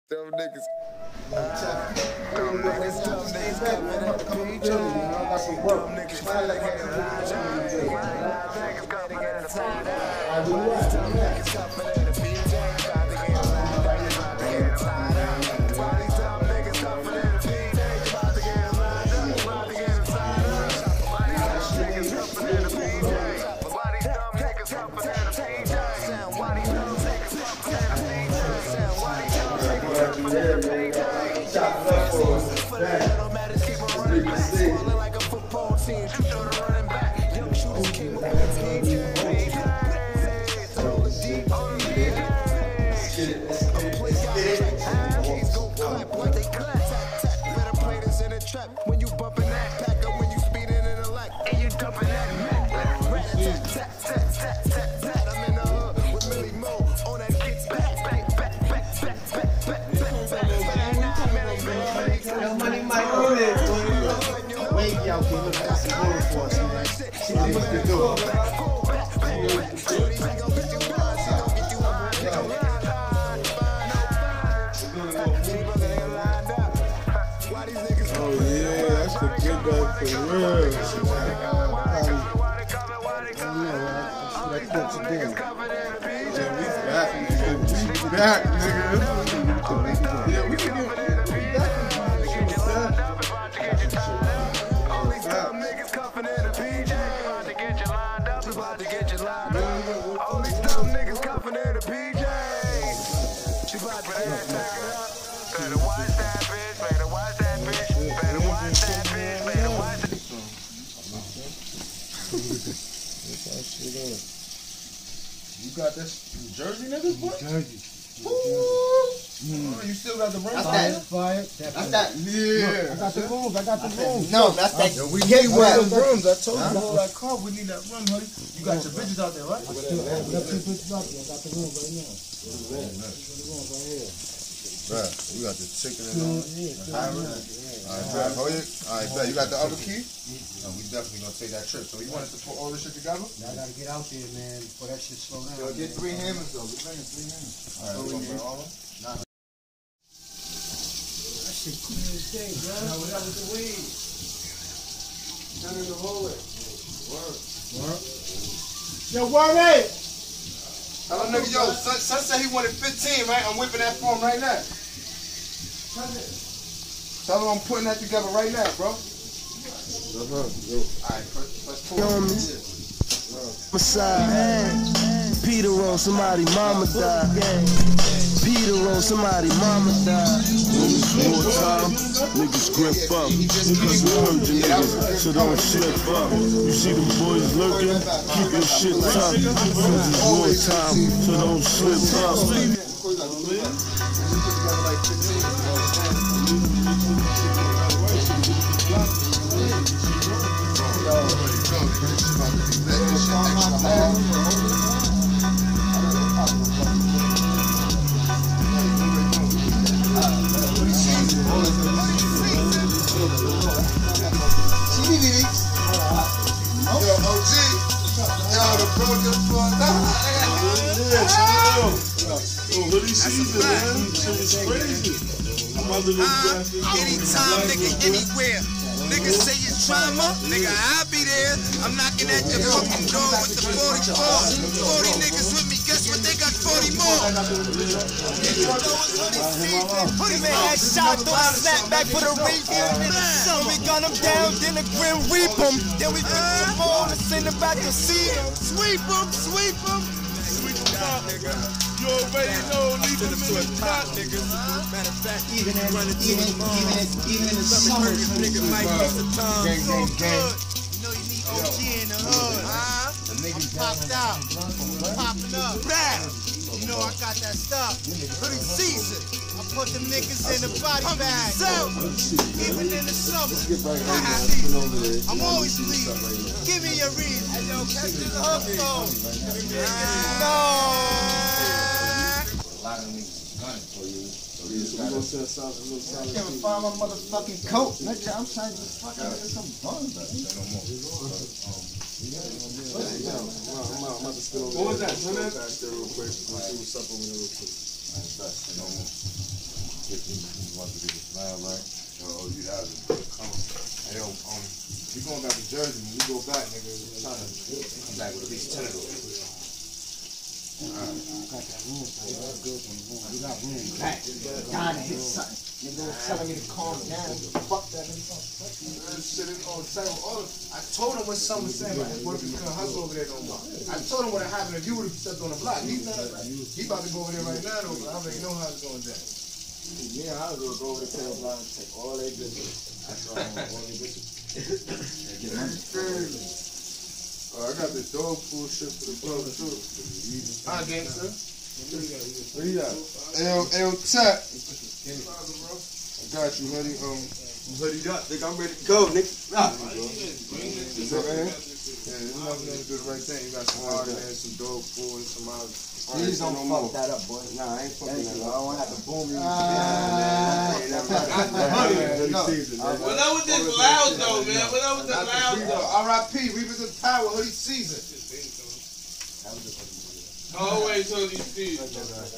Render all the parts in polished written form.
Dumb niggas. Dumb niggas coming at the PJ. Dumb niggas trying to get a ride. Niggas coming at the side. Dumb niggas coming at the PJ. About to get a ride. About to get a side. Why these dumb niggas coming at the PJ? About to get a ride. About to get a side. Why these dumb niggas coming at the PJ? Why these dumb niggas coming at the PJ? Why these dumb niggas coming at the PJ? Why these dumb niggas coming at the PJ? Like a football team, you throw the running back. Young shooters came up with PJ. Throw the deep on the hands go clap like they clap. Tap, tap. Better play this in a trap. When you bumping that packer, when you speeding in a lack, and you dumping that Mac. Rat tat tat tat tat tat tat. I'm in the hood with Millie Mo on that gets back, back, back, back, back, back, back, back, back. Money might go there. Wait, y'all can look at some gold for us, man. She needs to do it. Oh yeah, that's the good guy for real. Yeah, we back, nigga. Yeah, we can get Better watch that bitch, better watch that bitch, better watch that bitch, better watch that. You got this Jersey niggas, boy? Jersey. You still got the ring? That's that. Yeah. I got the rooms. I got the rooms. No, that's that. Yo, we need one of them rooms. I told you, all that car, we need that room, honey. You got your bitches out there, right? I got two bitches out there. I got the rooms right now. Right. We got the chicken and all. Alright, hold it. Alright, bet. You got the other key? We definitely gonna take that trip. So you want us to put all this shit together? I gotta get out there, man, before that shit slow down. Yo, get 3 hammers though. We bringing 3 hammers. Alright, we gonna bring all of them? That shit clean as day, bro. Now, what up with the weed? Turn in the hole it. Word. Yo, Worry! Tell him, nigga, yo, son said he wanted 15, right? I'm whipping that for him right now. Tell him I'm putting that together right now, bro. Alright, let's pull it. Messiah. Peter on somebody, mama died. Peter on somebody, mama died. When it's wartime, niggas grip up. Cause we're hurting niggas, so don't slip up. You see them boys lurking, keep your shit tough. Cause it's wartime, so don't slip up. Anytime, nigga, anywhere. Niggas say it's trauma, nigga, I'll be there. I'm knocking at your fucking door with the 44. 40 niggas with me, guess what? They got 40 more. Hoodie man had shot, throw a snap back for the review. So we gun them down, then the grim reap them. Then we pick them all and send them back to see them. Sweep them, sweep them. Sweep them up, nigga. You already know, leave them in the pot, nigga. Matter of fact, even in the summer, nigga might miss a time. So good. You know you need OG in the hood. I'm popped out. I'm popping up. Brad. You know I got that stuff. Hoodie season. I put them niggas in the body bag. Even in the summer. I'm always bleeding. Give me your reason. Hey, yo, catch the hook, though. No. A lot of niggas gunning for you. So you just We gonna gotta. send something, a little I solid can't key. find my motherfucking coat. Nigga, I'm trying to just fucking get some buns. I'm about to spit over. What was that? Turn that back there real quick. I'll see what's up over there real quick. wants to get the smile right. Oh, you have to come. Hey, yo, you going back to Jersey, when you go back, nigga, I'm trying to come back with at least 10 of those. I got that room, so that's good. We got room back. Dying to hit something. Nigga was telling me to calm down. Fuck that nigga. Shit is on the table. I told him what son was saying about his workers couldn't hustle over there no more. I told him what happened if you would have stepped on the block. He about to go over there right now, though, but I already know how it's going down. Yeah, I was gonna go over the tail block and take all their business. That's all their business. Get money. I got this dog food shit for the brother, too. Hi, gangster. Where you at? Ayo, Tap. I got you, buddy. Hoodied up, nigga. I'm ready to go, nigga. Is that right here? Yeah, you're not gonna do the right thing. You got some hard in there, some dog food, and some other. Please don't fuck that up, boy. Nah, I ain't fucking that up. I don't have to boom you. What up with this loud though, man? What up with this loud though? R.I.P. Reapers of Power, hoodie season. Always hoodie season.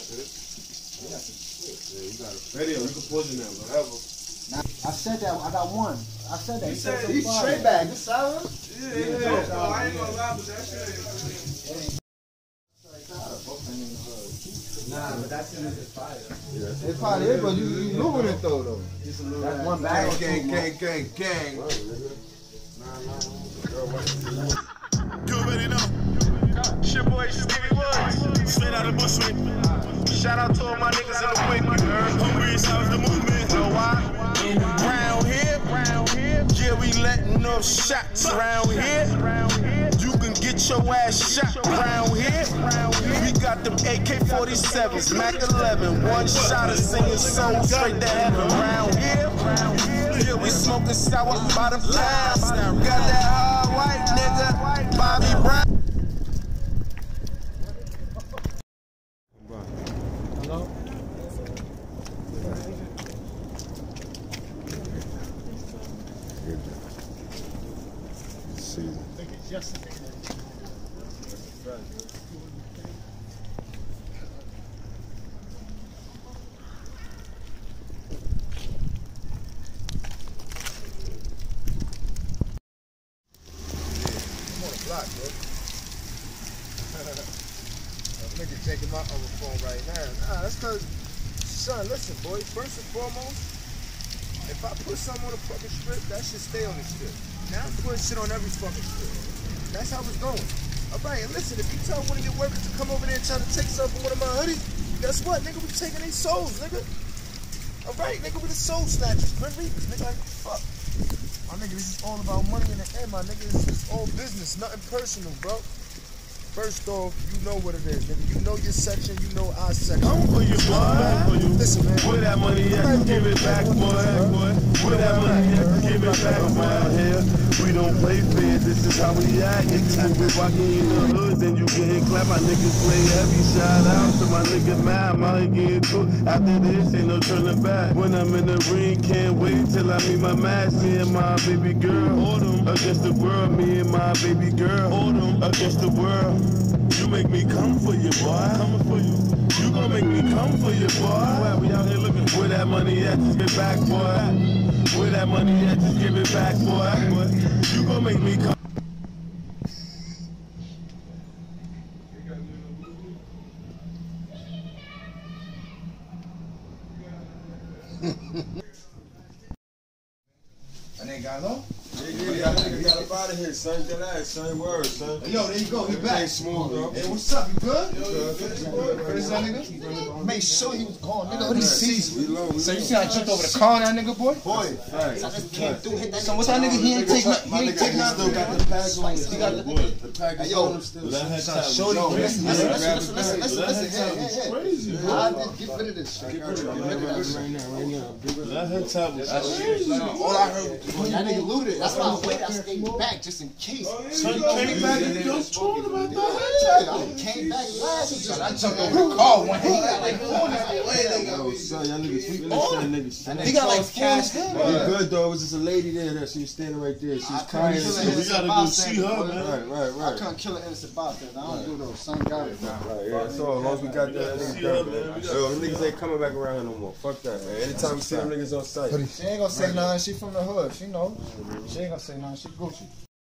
Radio, you can put in there, whatever. I said that. I got one. I said that. He's straight back. This sour? Yeah. I ain't gonna lie, but that shit ain't. Nah, but that's in the fire. It's probably it, but you moving it though. That's one bag. Gang. You already know. It's your boy Stevie Woods. Straight out of Bushwick. Shout out to all my niggas in the wind. Hungry as hell's the movement. Know why? Round here. Yeah, we letting off shots round here. You can get your ass shot round here. We got them AK-47s, Mac 11. One shot of singing soul straight to heaven round here. Yeah, we smoking sour by the pounds. Got that hard white nigga, Bobby Brown. Hello? I think it's yesterday. Nigga taking my other phone right now. Nah, that's cause, son, listen, boy, first and foremost, if I put something on the fucking strip, that should stay on the strip. Now I'm putting shit on every fucking strip. That's how it's going. Alright, and listen, if you tell one of your workers to come over there and try to take something from one of my hoodies, guess what, nigga, we taking their souls, nigga. Alright, nigga, we the soul snatchers, Grim Reapers, nigga, like, fuck. My nigga, this is all about money in the end, my nigga. It's all business, nothing personal, bro. First off, you know what it is, nigga. You know your section, you know our section. Come for you, boy. Listen, man. Where that money at? Give it back, boy. Where that money at? Give it back around here. We don't play fair. This is how we act. If you move it walking in the hood, then you get hit clap. My niggas play heavy. Shout out to my nigga Matt. I'm out here getting cooked. After this, ain't no turning back. When I'm in the ring, can't wait till I meet my match. Me and my baby girl. Autumn against the world. Me and my baby girl. Autumn against the world. You make me come for you, boy. Coming for you. You gon' make me come for you, boy. We out here looking where that money at, just get back, boy. Where that money at, just give it back, boy. You gon' make me come. And they got low? Yeah, nigga got up out of here, son. Get that ass, son. Word, son. Hey, yo, there you go. He back. Smooth, bro. Hey, what's up? You good? Finish that nigga? Make sure he was gone, nigga. Hoodie season. So you see I jumped over the car on that nigga, boy? Boy, I just came through, hit that. So what's that nigga? He ain't take nothing. He ain't take Still nothing. got the pack on. He got the pack is on him still. Listen. Hey. Crazy, bro. I did get rid of this shit. Get rid of it right now. That head top was crazy. All I heard was That nigga looted. That's why I waited. I stayed. back just in case. So you came back and just told him about that? I came back last week. I jumped over the car one day. He got like 4 son, y'all niggas finish that nigga. He got like cash. You good though? It was just a lady there that she was standing right there. She was crying. We gotta go see her, man. Right. I couldn't kill an innocent bystander. I don't do those. Son got it, man. Right, yeah. So as long as we got that nigga done, man. Yo, them niggas ain't coming back around here no more. Fuck that, man. Anytime we see them niggas on site. She ain't gonna say nothing. She from the hood. She know. She ain't gonna say nothing. She Gucci.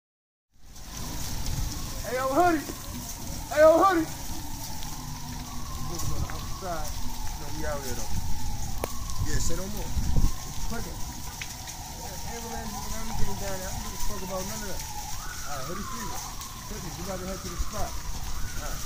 Hey, yo, Hoodie. Hey, yo, Hoodie. Look on the outside. No, we out here, though. Yeah, say no more. Quicker. Ambulance and everything down there. I don't give a fuck about none of that. All right, Hoodie Fever. Quickly, we got to head to the spot. All right.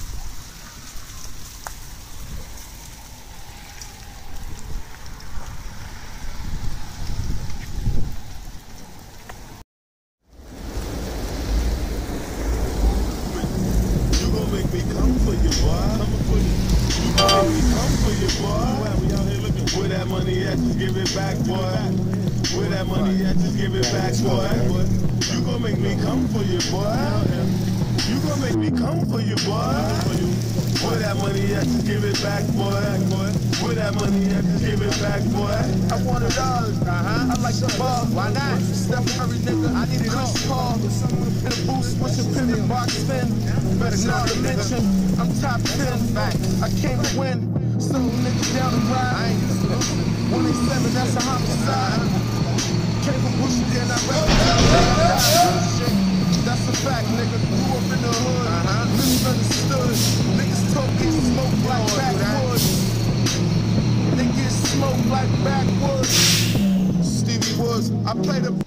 Where that money at, just give it back, boy. Where that money at, just give it back, boy. You gon' make me come for you, boy. You gon' make me come for you, boy. Where that money at, just give it back, boy. Where that money at, just give it back, boy. I want $1. I like the ball. Why not? Steph Curry, nigga. I need it all. Paul. In a boost, what's your pivot box spin? Better not to mention, I'm top 10. I came to win. So niggas down the ride. I ain't used to this. 187, that's a homicide. Came from Bush, then I recognize. That's a fact, nigga. Grew up in the hood. Misunderstood. Niggas talk, get smoked like backwoods. Niggas smoke like backwoods. Stevie Woods, I played a.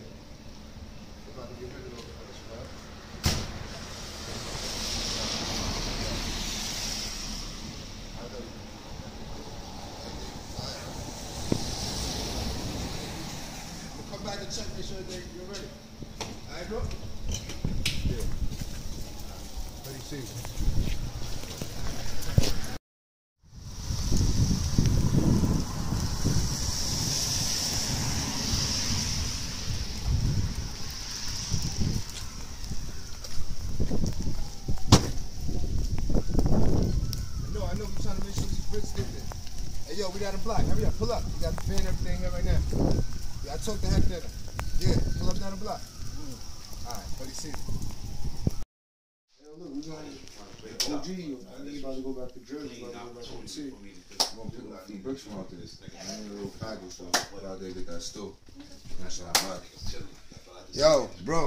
Back and check, make sure you're ready. All right, bro? Yeah. Let me see. I know we're trying to make sure these bricks get there. Hey, yo, we down the block. Hurry up, pull up. We got the van and everything here right now. Yeah, I took the heck dinner. Yeah, pull up down the block. Alright, buddy, see you. Yo, look, we going OG. I think about to go back to Jersey. About to go back to OT. I'm gonna pick up some bricks from out there. I ain't a little package, so go out there get that store. That's what I like. Yo, bro.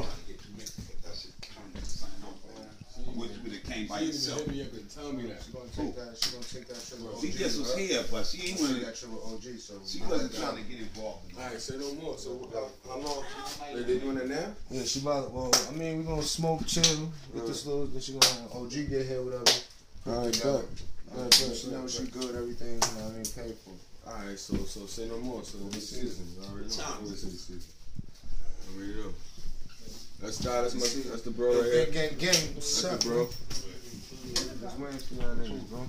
Came by yourself. Tell me that. She gonna take that trip with OG. She just was here, but she ain't Take wanna. that trip with OG, so She wasn't trying to get involved. Alright, say no more. So how long? They doing it now? Yeah, she about. Well, I mean, we gonna smoke, chill, get this little. Then she gonna OG get here, whatever. Alright, good. She know she good, everything. You know, I mean, paid for. Alright, so say no more. So this season, you already know. This season. Already know. That's the bro right here. Gang. That's the bro. Just waiting for y'all niggas, bro.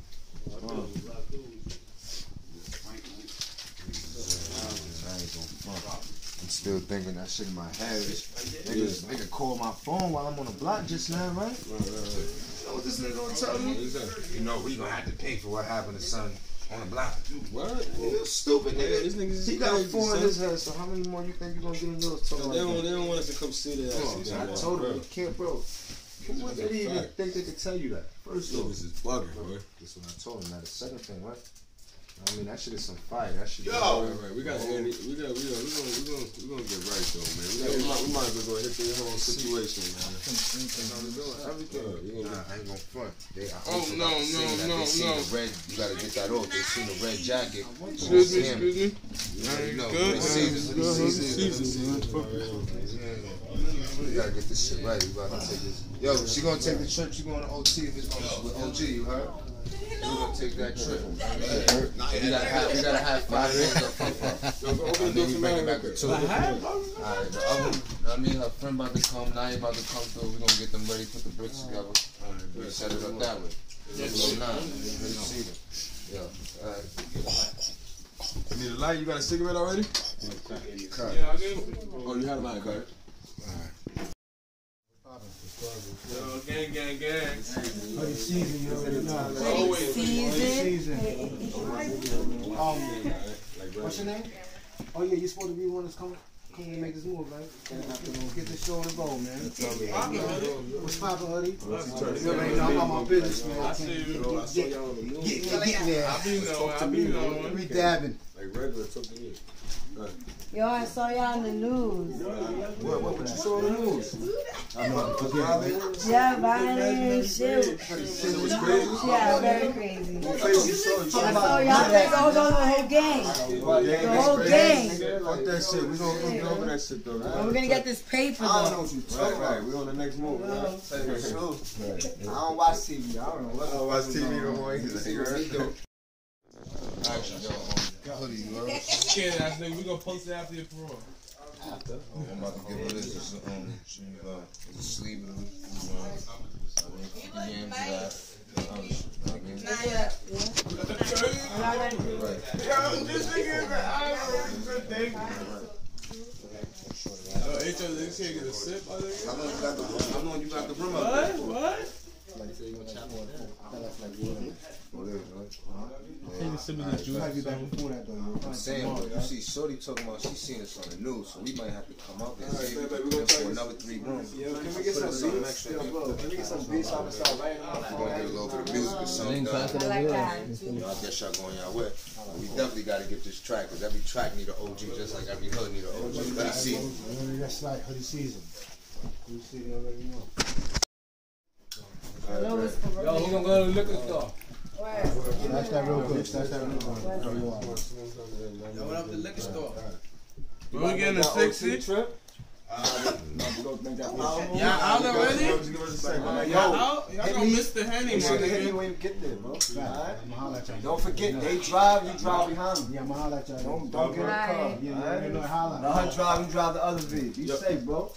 I'm still thinking that shit in my head. Nigga called my phone while I'm on the block just now, right? You know what this nigga gonna tell me? You know, we gonna have to pay for what happened to son on the block. What? You stupid nigga. This nigga's He got crazy, 4 in son. his head, so how many more you think you gonna get in yours? Talking They like that? don't want us to come see that. Come on, son, I told him, you can't, bro. Who would they even think they could tell you that? First off, This is bugging, boy. that's what I told him. Now the second thing, right? I mean, that shit is some fire. That shit. Right. We gonna get right though, man. We might as well go hit the whole situation, man. Everything. I ain't gonna front. They seen the red. You gotta get that off. They seen the red jacket. Excuse me. We gotta get this shit right. We gotta take this. Yo, she gonna take the trip. She going to OT if it's with OG. You heard? We gonna take that trip. We gotta have 5 days up front. And then we bring it back to 2. Alright, the other, I mean, her friend about to come. Now you about to come through. We gonna get them ready, put the bricks together. We set it up that way. Let's go now. Let's see them. Yeah. Alright. You need a light? You got a cigarette already? Cut. Yeah, I do. Oh, you had a light, cut. gang. Hoodie season, you already know. Always. Season. What's your name? Oh yeah, you're supposed to be the one that's coming to make this move, right? Get this show on the road, man. What's poppin', Hoodie? You already know I'm on my business, man. I see you. Getting there. I be knowing. We dabbing. Like regular, talk to me. Yo, I saw y'all on the news. What you saw on the news? Yeah, violent and shit. Yeah, very crazy. I saw y'all take over the whole gang. The whole gang. Fuck that shit. We gonna get over that shit though. And we're gonna get this paper I don't know though. what you talking about. Right, we on the next move. I don't watch TV. I don't know what. I don't watch TV no more. He's like, Hoodie, you heard? Scared ass nigga, we gonna post it after your parole. I'm about to give her this. It's a sleeve of it. Yams that. Not yet. Yo, this nigga is an thank you. Yo, H.O. this nigga get a sip, I think. I know you got the room up. What? Take a sip of this juice. I'll be back before that though. I'm saying, but you see Shorty talking about she's seen us on the news, so we might have to come out there and see baby, we for gonna another 3 rooms. Yo, can we get some beats? Yo, bro, can we get some beats off the side right now? We're gonna get a little bit of music or something. I like that. I guess y'all going y'all way. We definitely got to get this track, because every track need an OG, just like every hood need an OG. Hoodie season. That's right, hoodie season. Hoodie season already know. I know it's for Yo, we gonna go to the liquor store. Where? That's that real quick. That's that real quick. Yo, what up the liquor store? We getting a 60 trip? Y'all out already? Y'all out? Y'all gonna miss the Henny, Hit me man. when you get there, bro. Alright? Don't forget, they drive, you drive behind them. Yeah, I'ma holler at y'all. Don't get in the car. Yeah, you know, holler. Let her drive, you drive the other V. Be safe, bro.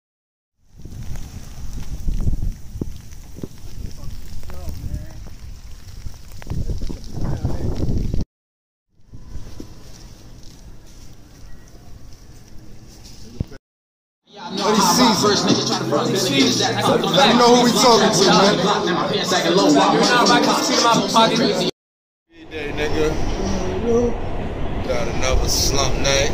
First nigga try to front nigga get that. Let me know who we talking to, man. My pants sagging low. Day, nigga. Got another slump night.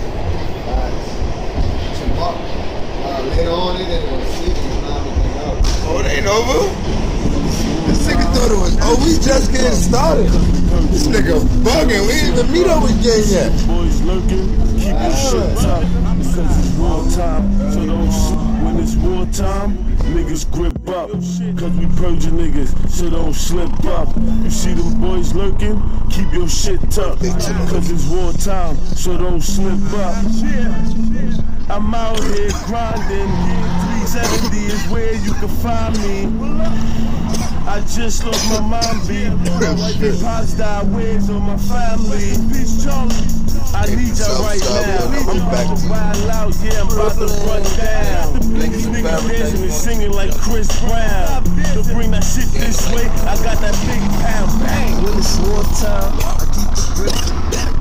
Later on, they didn't want to sleep. Oh, it ain't over? This nigga thought it was, we just getting started. This nigga bugging, we ain't even meet up with gang yet. Boys lurking, keep your shit top, because it's war time. So don't when it's war time, niggas grip up, cause we purging niggas, so don't slip up. You see them boys lurking, keep your shit tough, cause it's war time, so don't slip up. I'm out here grinding, 370 is where you can find me. I just lost my mom beat. Pops died, where's on my family? I need y'all right now. I'm about to wild out, yeah, I'm about to run down. These niggas dancing and singing like Chris Brown. To bring that shit this way, I got that big pound bang. When it's war time, I keep the grip.